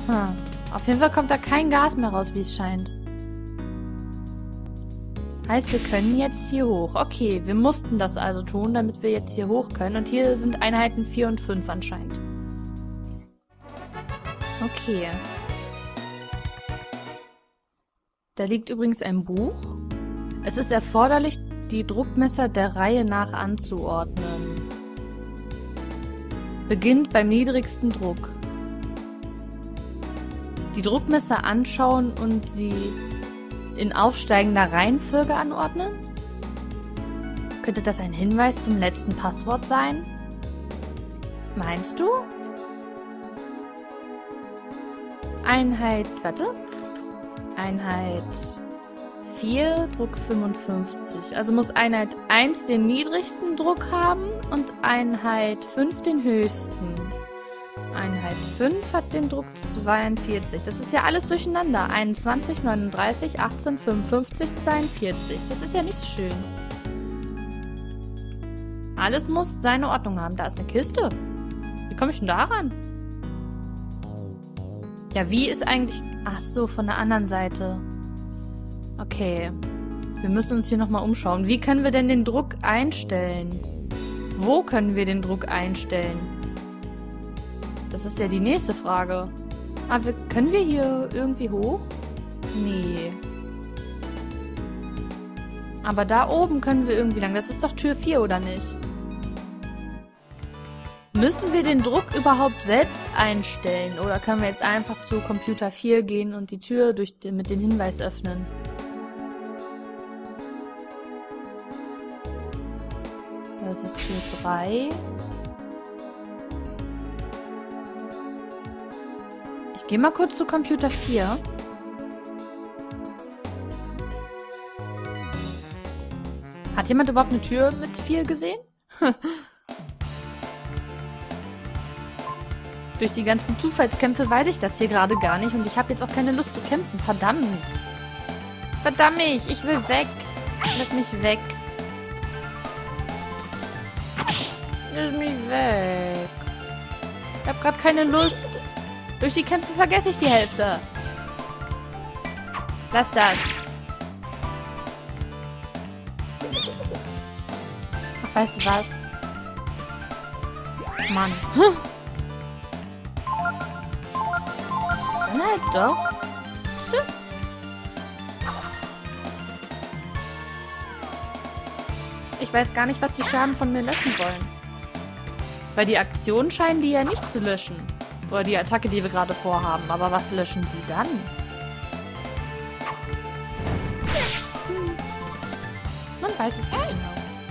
Auf jeden Fall kommt da kein Gas mehr raus, wie es scheint. Heißt, wir können jetzt hier hoch. Okay, wir mussten das also tun, damit wir jetzt hier hoch können. Und hier sind Einheiten 4 und 5 anscheinend. Okay. Da liegt übrigens ein Buch. Es ist erforderlich, die Druckmesser der Reihe nach anzuordnen. Beginnt beim niedrigsten Druck. Die Druckmesser anschauen und sie in aufsteigender Reihenfolge anordnen? Könnte das ein Hinweis zum letzten Passwort sein? Meinst du? Einheit 4, Druck 55. Also muss Einheit 1 den niedrigsten Druck haben und Einheit 5 den höchsten. Einheit 5 hat den Druck 42. Das ist ja alles durcheinander. 21, 39, 18, 55, 42. Das ist ja nicht so schön. Alles muss seine Ordnung haben. Da ist eine Kiste. Wie komme ich denn da ran? Ja, wie ist eigentlich... Ach so, von der anderen Seite. Okay. Wir müssen uns hier nochmal umschauen. Wie können wir denn den Druck einstellen? Wo können wir den Druck einstellen? Das ist ja die nächste Frage. Aber können wir hier irgendwie hoch? Nee. Aber da oben können wir irgendwie lang. Das ist doch Tür 4, oder nicht? Müssen wir den Druck überhaupt selbst einstellen? Oder können wir jetzt einfach zu Computer 4 gehen und die Tür mit dem Hinweis öffnen? Das ist Tür 3. Ich gehe mal kurz zu Computer 4. Hat jemand überhaupt eine Tür mit 4 gesehen? Durch die ganzen Zufallskämpfe weiß ich das hier gerade gar nicht und ich habe jetzt auch keine Lust zu kämpfen. Verdammt. Verdammt, ich will weg. Lass mich weg. Lass mich weg. Ich habe gerade keine Lust. Durch die Kämpfe vergesse ich die Hälfte. Lass das. Ach, weißt du was? Mann. Dann halt doch. Tschö. Ich weiß gar nicht, was die Scherben von mir löschen wollen. Weil die Aktionen scheinen die ja nicht zu löschen. Oder die Attacke, die wir gerade vorhaben. Aber was löschen sie dann? Man weiß es nicht genau.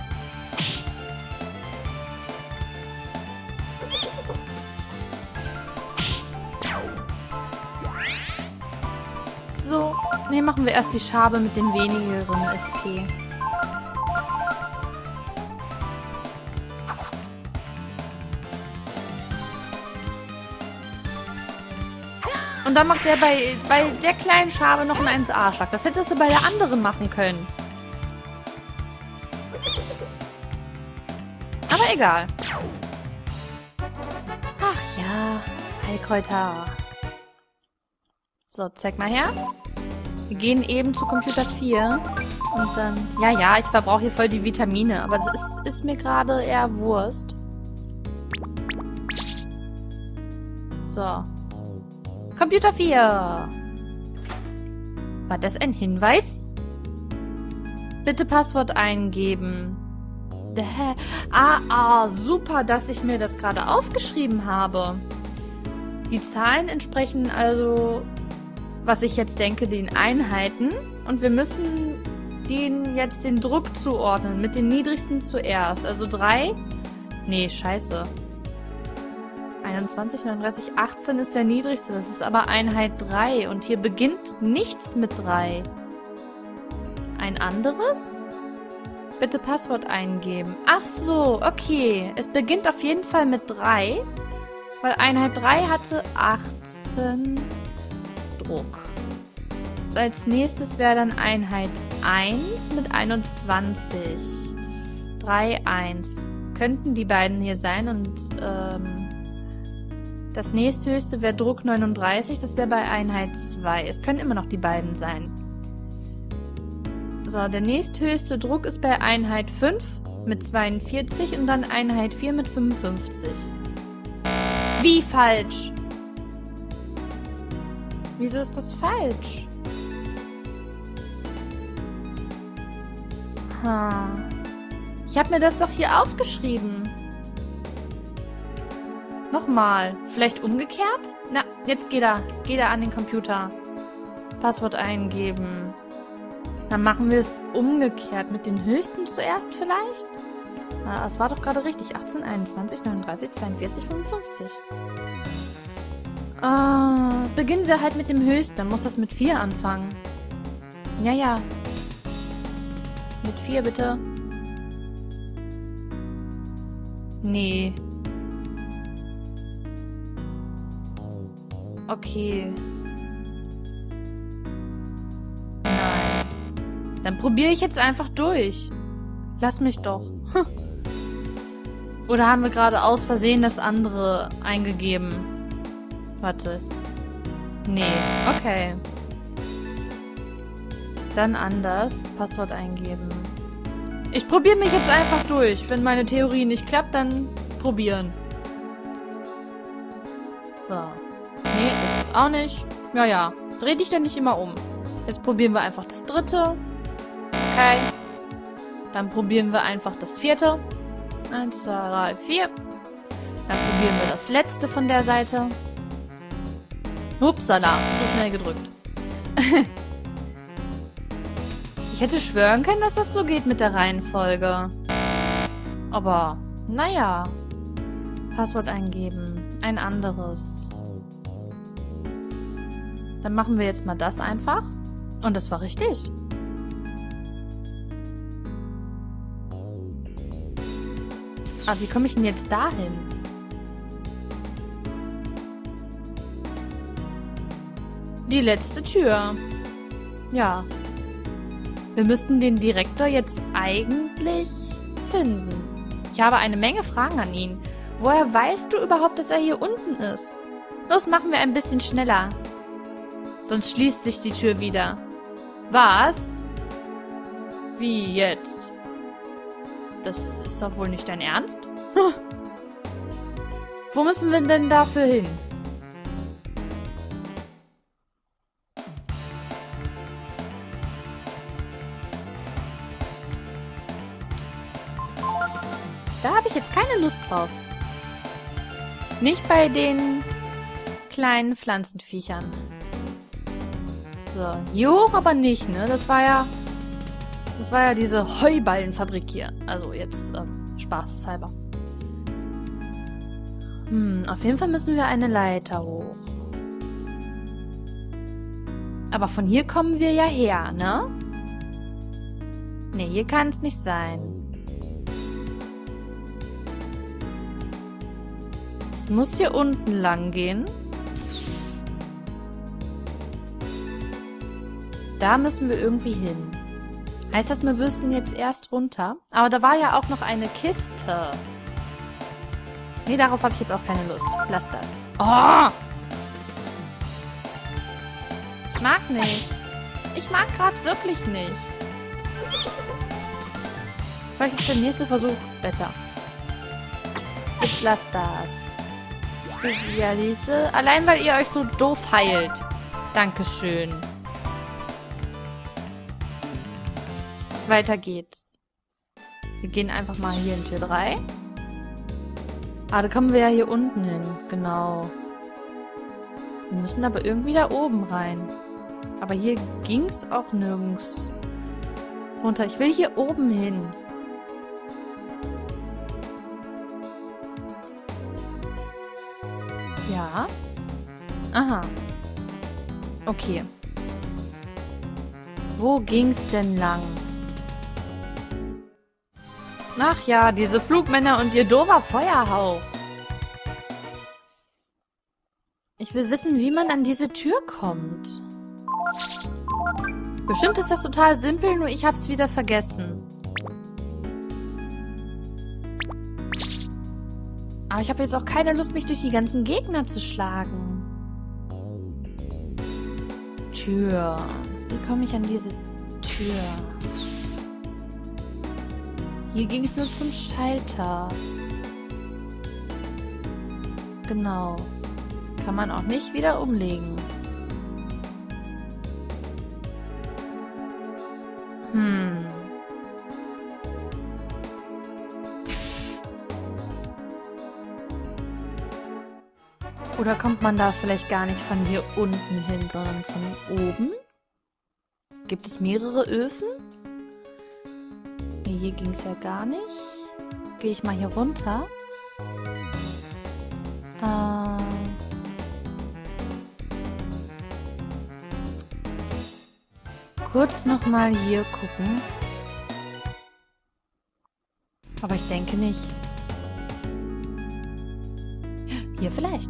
So, ne, machen wir erst die Schabe mit den wenigeren SP. Und dann macht der bei der kleinen Schabe noch einen 1A-Schlag. Das hättest du bei der anderen machen können. Aber egal. Ach ja, Heilkräuter. So, zeig mal her. Wir gehen eben zu Computer 4. Und dann... Ja, ich verbrauche hier voll die Vitamine. Aber das ist mir gerade eher Wurst. So. Computer 4. War das ein Hinweis? Bitte Passwort eingeben. Hä? Super, dass ich mir das gerade aufgeschrieben habe. Die Zahlen entsprechen also, was ich jetzt denke, den Einheiten. Und wir müssen denen jetzt den Druck zuordnen. Mit den niedrigsten zuerst. Also 3. Nee, scheiße. 21, 39, 18 ist der niedrigste. Das ist aber Einheit 3. Und hier beginnt nichts mit 3. Ein anderes? Bitte Passwort eingeben. Ach so, okay. Es beginnt auf jeden Fall mit 3. Weil Einheit 3 hatte 18 Druck. Als nächstes wäre dann Einheit 1 mit 21. 3, 1. Könnten die beiden hier sein und, Das nächsthöchste wäre Druck 39, das wäre bei Einheit 2. Es können immer noch die beiden sein. So, der nächsthöchste Druck ist bei Einheit 5 mit 42 und dann Einheit 4 mit 55. Wie falsch? Wieso ist das falsch? Ich habe mir das doch hier aufgeschrieben. Nochmal. Vielleicht umgekehrt? Na, jetzt geht er. Geht er an den Computer. Passwort eingeben. Dann machen wir es umgekehrt. Mit den höchsten zuerst vielleicht? Na, das war doch gerade richtig. 18, 21, 39, 42, 55. Beginnen wir halt mit dem höchsten. Dann muss das mit 4 anfangen. Ja, ja. Mit 4 bitte. Nee. Okay. Nein. Dann probiere ich jetzt einfach durch. Lass mich doch. Oder haben wir gerade aus Versehen das andere eingegeben? Warte. Nee. Okay. Dann anders. Passwort eingeben. Ich probiere mich jetzt einfach durch. Wenn meine Theorie nicht klappt, dann probieren. So. Nee, ist es auch nicht. Ja, ja. Dreh dich doch nicht immer um. Jetzt probieren wir einfach das dritte. Okay. Dann probieren wir einfach das vierte. 1, 2, 3, 4. Dann probieren wir das letzte von der Seite. Upsala, zu schnell gedrückt. Ich hätte schwören können, dass das so geht mit der Reihenfolge. Aber, naja. Passwort eingeben. Ein anderes. Dann machen wir jetzt mal das einfach. Und das war richtig. Aber wie komme ich denn jetzt dahin? Die letzte Tür. Ja. Wir müssten den Direktor jetzt eigentlich finden. Ich habe eine Menge Fragen an ihn. Woher weißt du überhaupt, dass er hier unten ist? Los, machen wir ein bisschen schneller. Sonst schließt sich die Tür wieder. Was? Wie jetzt? Das ist doch wohl nicht dein Ernst? Hm. Wo müssen wir denn dafür hin? Da habe ich jetzt keine Lust drauf. Nicht bei den kleinen Pflanzenviechern. So, hier hoch aber nicht, ne? Das war ja diese Heuballenfabrik hier. Also jetzt spaßeshalber. Auf jeden Fall müssen wir eine Leiter hoch. Aber von hier kommen wir ja her, ne? Ne, hier kann es nicht sein. Es muss hier unten lang gehen. Da müssen wir irgendwie hin. Heißt das, wir müssen jetzt erst runter? Aber da war ja auch noch eine Kiste. Nee, darauf habe ich jetzt auch keine Lust. Lass das. Oh! Ich mag nicht. Ich mag gerade wirklich nicht. Vielleicht ist der nächste Versuch besser. Jetzt lasst das. Ich will diese. Allein, weil ihr euch so doof heilt. Dankeschön. Weiter geht's. Wir gehen einfach mal hier in Tür 3. Ah, da kommen wir ja hier unten hin. Genau. Wir müssen aber irgendwie da oben rein. Aber hier ging's auch nirgends runter. Ich will hier oben hin. Ja. Aha. Okay. Wo ging's denn lang? Ach ja, diese Flugmänner und ihr doofer Feuerhauch. Ich will wissen, wie man an diese Tür kommt. Bestimmt ist das total simpel, nur ich hab's wieder vergessen. Aber ich habe jetzt auch keine Lust, mich durch die ganzen Gegner zu schlagen. Tür. Wie komme ich an diese Tür? Hier ging es nur zum Schalter. Genau. Kann man auch nicht wieder umlegen. Oder kommt man da vielleicht gar nicht von hier unten hin, sondern von oben? Gibt es mehrere Öfen? Nee, hier ging es ja gar nicht. Gehe ich mal hier runter. Kurz nochmal hier gucken. Aber ich denke nicht. Hier vielleicht.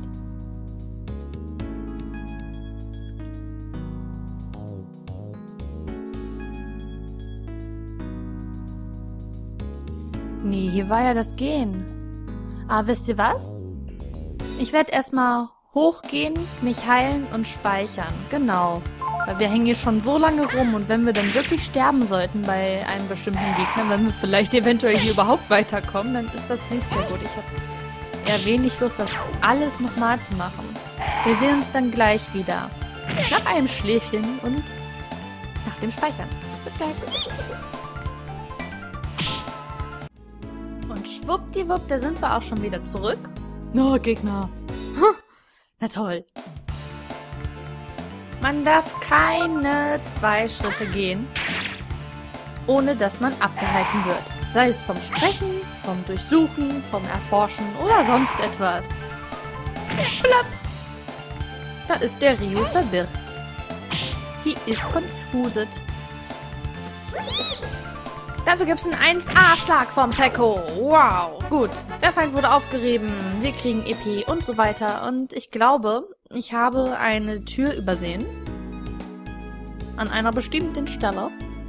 Nee, hier war ja das Gehen. Aber wisst ihr was? Ich werde erstmal hochgehen, mich heilen und speichern. Genau. Weil wir hängen hier schon so lange rum und wenn wir dann wirklich sterben sollten bei einem bestimmten Gegner, wenn wir vielleicht eventuell hier überhaupt weiterkommen, dann ist das nicht sehr gut. Ich habe eher wenig Lust, das alles nochmal zu machen. Wir sehen uns dann gleich wieder. Nach einem Schläfchen und nach dem Speichern. Bis gleich. Und schwuppdiwupp, da sind wir auch schon wieder zurück. No, Gegner. Na toll. Man darf keine 2 Schritte gehen, ohne dass man abgehalten wird. Sei es vom Sprechen, vom Durchsuchen, vom Erforschen oder sonst etwas. Blapp. Da ist der Ryu verwirrt. He is confused. Dafür gibt es einen 1A-Schlag vom Peko. Wow. Gut. Der Feind wurde aufgerieben. Wir kriegen EP und so weiter. Und ich glaube, ich habe eine Tür übersehen. An einer bestimmten Stelle.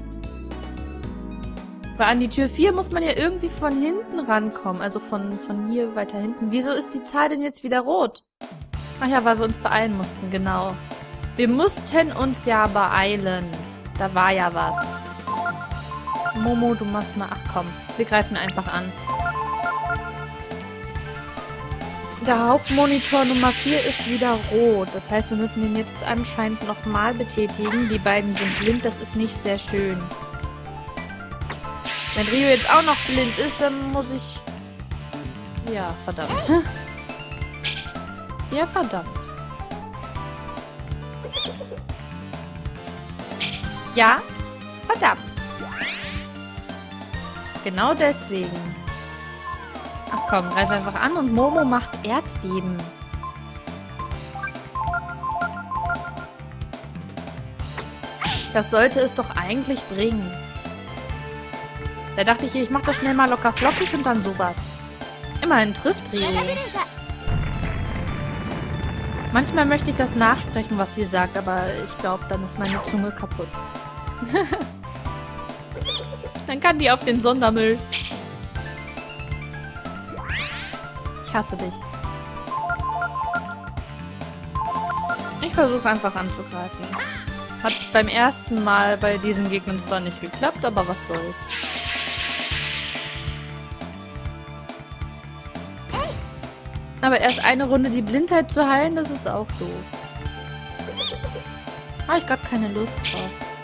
Weil an die Tür 4 muss man ja irgendwie von hinten rankommen. Also von hier weiter hinten. Wieso ist die Zahl denn jetzt wieder rot? Ach ja, weil wir uns beeilen mussten. Genau. Wir mussten uns ja beeilen. Da war ja was. Momo, du machst mal... Ach komm, wir greifen einfach an. Der Hauptmonitor Nummer 4 ist wieder rot. Das heißt, wir müssen den jetzt anscheinend nochmal betätigen. Die beiden sind blind, das ist nicht sehr schön. Wenn Ryu jetzt auch noch blind ist, dann muss ich... Ja, verdammt. Ja, verdammt. Ja, verdammt. Genau deswegen. Ach komm, greif einfach an und Momo macht Erdbeben. Das sollte es doch eigentlich bringen. Da dachte ich, ich mache das schnell mal locker flockig und dann sowas. Immerhin trifft Ryu. Manchmal möchte ich das nachsprechen, was sie sagt, aber ich glaube, dann ist meine Zunge kaputt. Dann kann die auf den Sondermüll. Ich hasse dich. Ich versuche einfach anzugreifen. Hat beim ersten Mal bei diesen Gegnern zwar nicht geklappt, aber was soll's. Aber erst eine Runde die Blindheit zu heilen, das ist auch doof. Habe ich gerade keine Lust drauf.